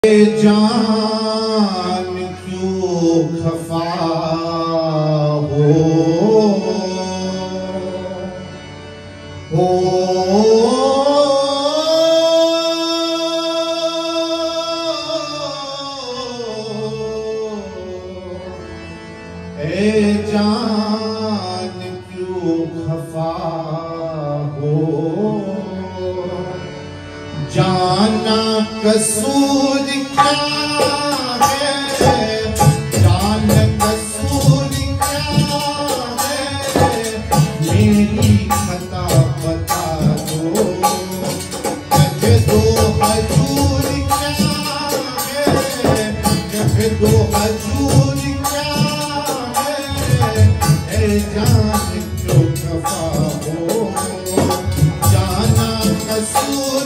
जान क्यों खफा हो ए जान क्यों खफा हो। जाना कसूर क्या है, जाना कसूर क्या है, मेरी खता बता दो। जब दो हजूर क्या है, जब दो हजूर क्या है, ए जान क्यों खफा हो। जाना कसूर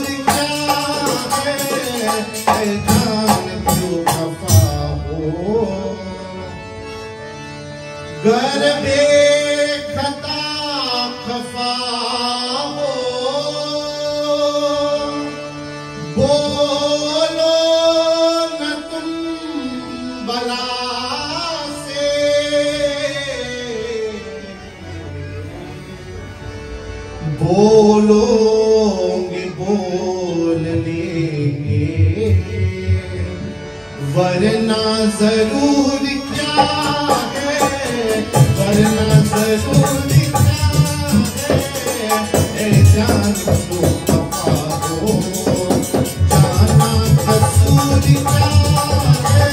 जान क्यों खफा हो। गर बेखता खफा हो, बोलो न तुम बला से। बोलोगे बोल लेंगे, वरना जरूर क्या है, वरना जरूर क्या है, ए जान क्यों खफा हो। जाना कसूर क्या है।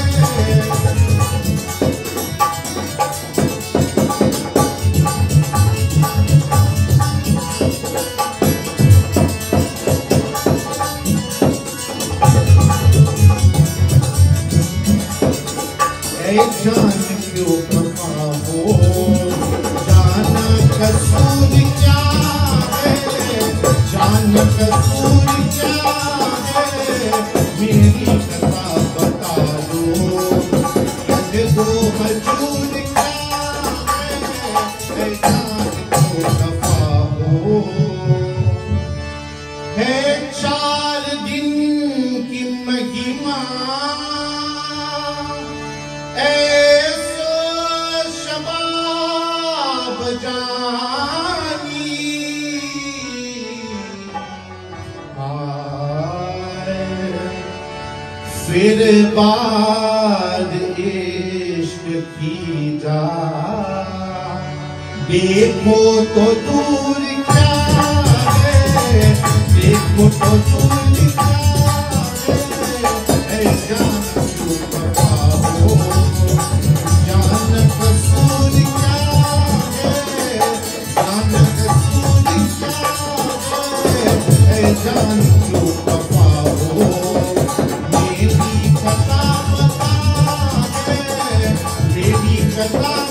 जान क्यों खफा हो। जाना कसूर क्या है, जाना कसूर क्या है, मेरी कथा बता दो। कद दो हजूर क्या है, जान क्यों खफा हो। है 4 दिन की महिमा, ऐसो शबाब जानी। फिर बाद इश्क की जा, देखो तो दूर क्या है, देखो तो दूर क्या है, जान क्यों खफा हो। जान कसूर क्या है, जान कसूर क्या है, जान क्यों खफा हो। मेरी खता बता है, मेरी खता